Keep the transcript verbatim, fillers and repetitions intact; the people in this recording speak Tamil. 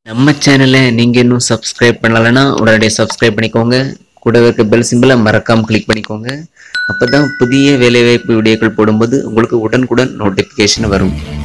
நம்ம சேனலை நீங்க இன்னும் சப்ஸ்கிரைப் பண்ணலனா உடனே சப்ஸ்கிரைப் பண்ணிக்கோங்க. கூடவே இருக்க பெல் சிம்பலை மறக்காம கிளிக் பண்ணிக்கோங்க. அப்பதான் புதிய வேலைவாய்ப்பு வீடியோக்கள் போடும்போது உங்களுக்கு உடனுக்குடன் நோட்டிபிகேஷன் வரும்.